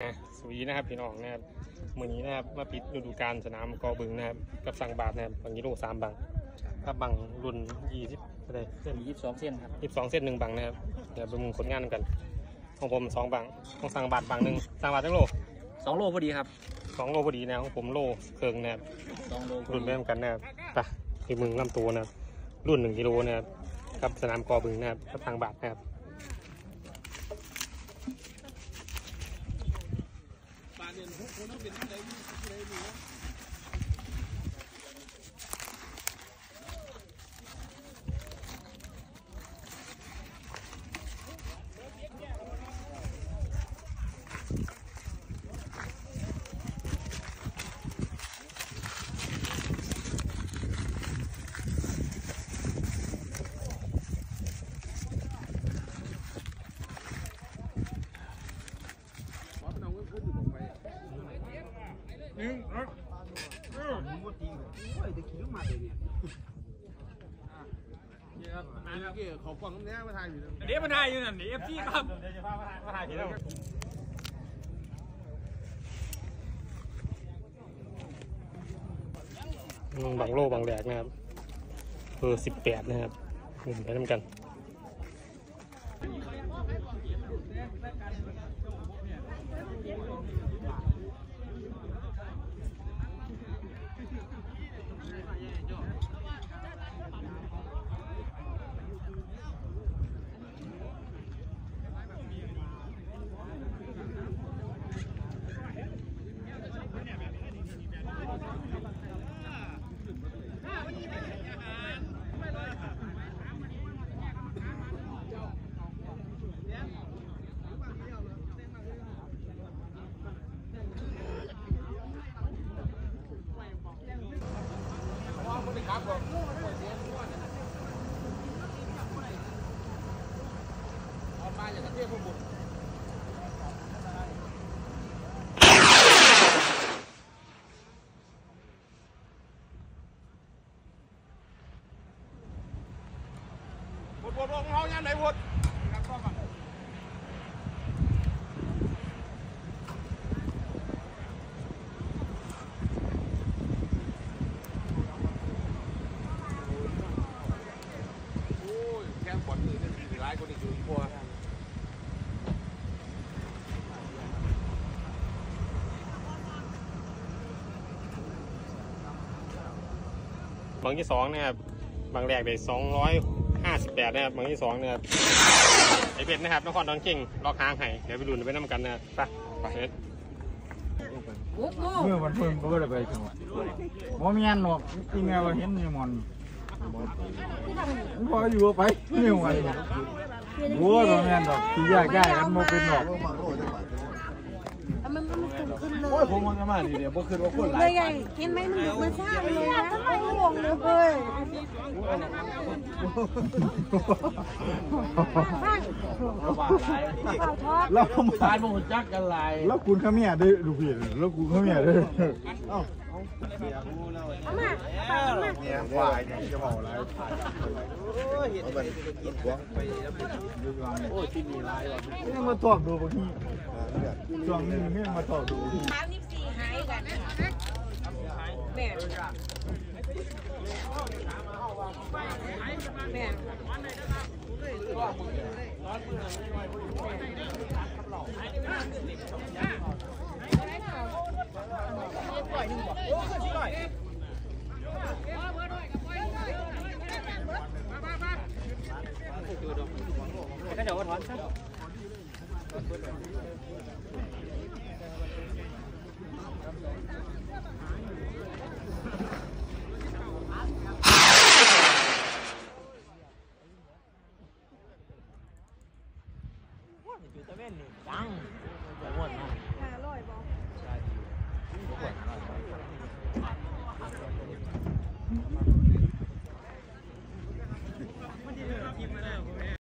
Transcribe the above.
สวีนะครับพี่น้องนะครับมือนี้นะครับมาปิดฤดูกาลสนามกอบึงนะครับกับสั่งบาทนะครับบางกิโล3 บังกับบางรุ่น20อะไรเส้น 22 เส้นครับ 22 เส้น1 บังนะครับเดี๋ยวเป็นผลงานกันของผม2 บังของสั่งบาทบังหนึ่งสั่งบาททั้งโล 2 โลพอดีครับ 2 โลพอดีนะของผมโลเคิงนะครับ 2 โลรุ่นเริ่มกันนะครับไปที่มึงลำตัวนะครับรุ่น1 กิโลนะครับกับสนามกอบึงนะครับกับสั่งบาทนะครับเขาฟังน้ำเนี้ยมาถ่ายอยู่เดี๋ยวมาถ่ายอยู่นั่นนี่FC ครับเดี๋ยวจะพามาถ่ายทีแล้วบางโลบางแหลกนะครับ18นะครับหมุนไปน้ำกันพดของเขาเนี่ยไหนพดแค่บอลมือเนี่ยมีร้ายคนอีกอยู่พวกบางที่2นะครับบางแรกได้258นะครับบางที่2นะครับไอเป็ดนะครับนครดอนเก่งล็อกค้างไห้เดี๋ยวไปดูไปน้ำกันนะครับไปเมื่อวันเพิ่มก็ไม่ได้ไปจังหวัดว่ามีงานหรอกจริงๆเราเห็นมีมันพออยู่ไปไม่ไหววัวเราแม่นดอกที่แยกย้ายกันมาเป็นดอกมันขึ้นเลยโอ้ยผมมันมาดีเดี๋ยวพอขึ้นว่าคนหลายเห็นไหมมันซ่าเลยนะไม่ห่วงเลยเราทานมันจักกันหลายแล้วคุณข้าเมียได้ดูผิดแล้วคุณข้าเมียได้เอ้าเนี่ยควายเนี่ยจะบอกอะไรเอาไปกินหัวไปโอ้ยที่มีลายว่ะนี่มาตอกดูบางทีช่วงนี้นี่มาตอกดู 34หายกันแม่ก็เดี๋ยวว่าถอนซะ